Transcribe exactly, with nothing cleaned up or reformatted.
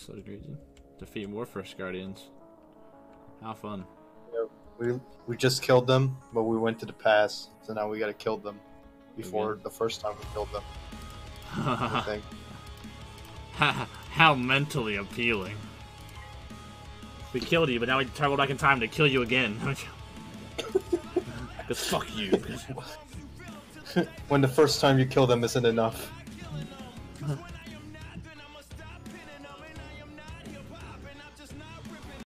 So crazy. Defeat more First Guardians. How fun. Yeah, we we just killed them, but we went to the pass, so now we gotta kill them before Again. the first time we killed them. I think. How mentally appealing. We killed you, but now we travel back in time to kill you again. Because fuck you. When the first time you kill them isn't enough.